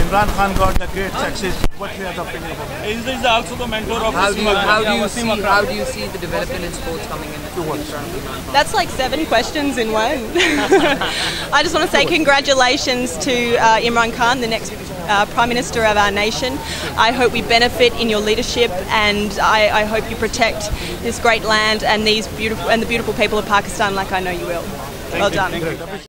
Imran Khan got the great success. What is your opinion about that? Is also the mentor of How do Wasim Akram. how do you see the development in sports coming in front of Imran Khan? That's like 7 questions in one. I just want to say congratulations to Imran Khan, the next Prime Minister of our nation. I hope we benefit in your leadership, and I hope you protect this great land and the beautiful people of Pakistan like I know you will. Well done.